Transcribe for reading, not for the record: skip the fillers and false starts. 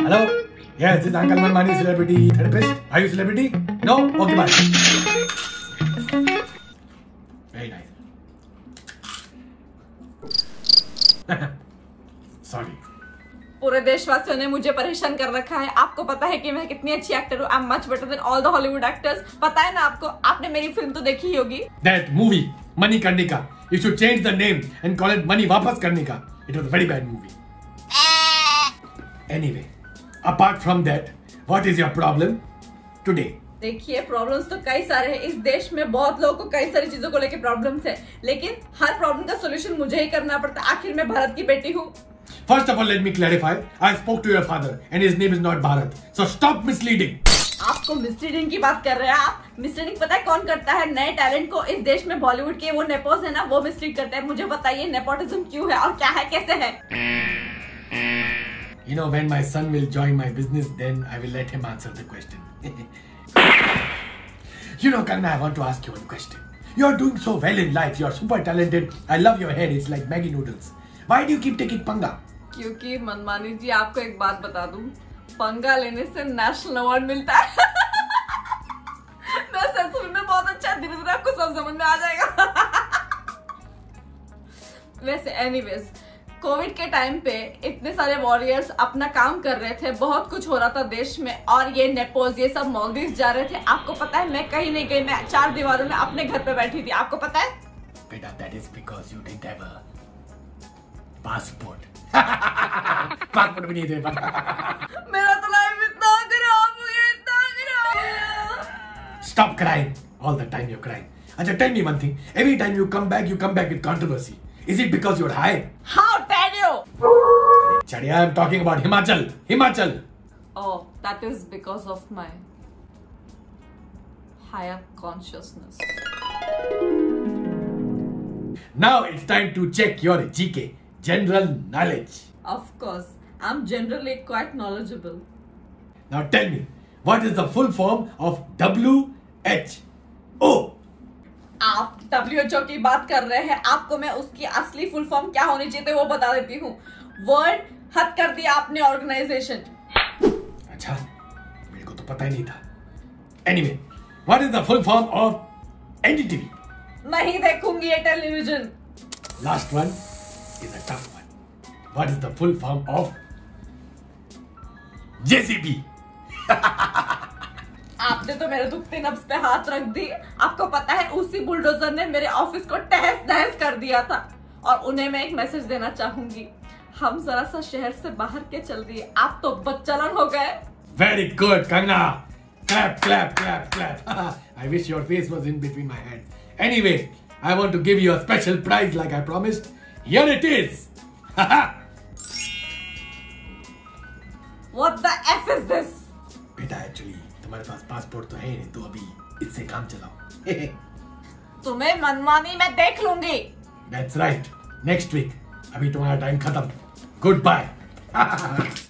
Hello? Yes, this is Uncle Manmani, celebrity therapist. Are you celebrity? No? Okay, bye. Very nice. Sorry. पूरे देशवासियों ने मुझे परेशान कर रखा है। आपको पता है कि मैं कितनी अच्छी एक्टर हूँ। I am much better than all the Hollywood actors. पता है ना आपको? आपने मेरी फिल्म तो देखी ही होगी। That movie, Money Karnika. You should change the name and call it Money Vapas Karnika. It was a very bad movie. Anyway, apart from that, what is your problem today? देखिए, problems तो कई सारे हैं। इस देश में बहुत लोगों को कई सारी चीजों को लेकर प्रॉब्लम्स है, लेकिन हर प्रॉब्लम का सोल्यूशन मुझे ही करना पड़ता है। आखिर मैं भारत की बेटी हूँ। First of all, let me clarify. I spoke to your father and his name is not Bharat. So stop misleading. आपको मिसलीडिंग की बात कर रहे हैं आप? मिसलीडिंग पता है कौन करता है? नए टैलेंट को इस देश में बॉलीवुड के वो नेपोज है ना, वो मिसलीड करते हैं। मुझे बताइए नेपोटिज्म क्यों है और क्या है, कैसे है? You know, when my son will join my business, then I will let him answer the question. You know, Kangna, I want to ask you one question. You are doing so well in life. You are super talented. I love your hair. It's like Maggi noodles. Why do you keep taking पंगा? क्योंकि मनमानी जी, आपको एक बात बता दूं, पंगा लेने से नेशनल अवार्ड मिलता है। मैं सच में बहुत अच्छा, धीरे धीरे आपको सब समझ में आ जाएगा। वैसे एनीवेज, कोविड के टाइम पे इतने सारे वॉरियर्स अपना काम कर रहे थे, बहुत कुछ हो रहा था देश में, और ये नेपोज ये सब मालदीव जा रहे थे। आपको पता है मैं कहीं नहीं गई, मैं 4 दीवारों में अपने घर पे बैठी थी। आपको पता है? बेटा, that is because you didn't have a passport. Passport भी नहीं थे। मेरा तो लाइफ इतना खराब हो गया, इतना खराब हो गया। Stop crying. All the time you're crying. Acha, tell me one thing. Every time you come back with controversy. Is it because you're high? How dare you? Chadiya, I'm talking about Himachal. Himachal. Oh, that is because of my higher consciousness. Now it's time to check your GK, general knowledge. Of course, I'm generally quite knowledgeable. Now tell me, what is the full form of WHO? आप WHO की बात कर रहे हैं, आपको मैं उसकी असली फुल फॉर्म क्या होनी चाहिए वो बता देती हूँ। वर्ल्ड हद कर दिया आपने ऑर्गेनाइजेशन। अच्छा, मेरे को तो पता ही नहीं था। Anyway, what is the full form of NDTV? नहीं देखूंगी ये television. Last one is a tough one. What is the full form of JCB? आपने तो मेरे दुखते नब्ज पे हाथ रख दी। आपको पता है उसी बुलडोजर ने मेरे ऑफिस को तहस नहस कर दिया था, और उन्हें मैं एक मैसेज देना चाहूंगी। हम जरा सा शहर से बाहर के चल दिए, आप तो बच्चलन हो गए। Very good, Kangna. Clap, clap, clap, clap. I wish your face was in between my hands. Anyway, I want to give you a special prize like I promised. Here it is. What the F is this? बेटा, actually तुम्हारे पास passport तो है नहीं, तो अभी इससे काम चलाओ। तुम्हें मनमानी मैं देख लूंगी। That's right. Next week. अभी तुम्हारा टाइम खत्म। Goodbye.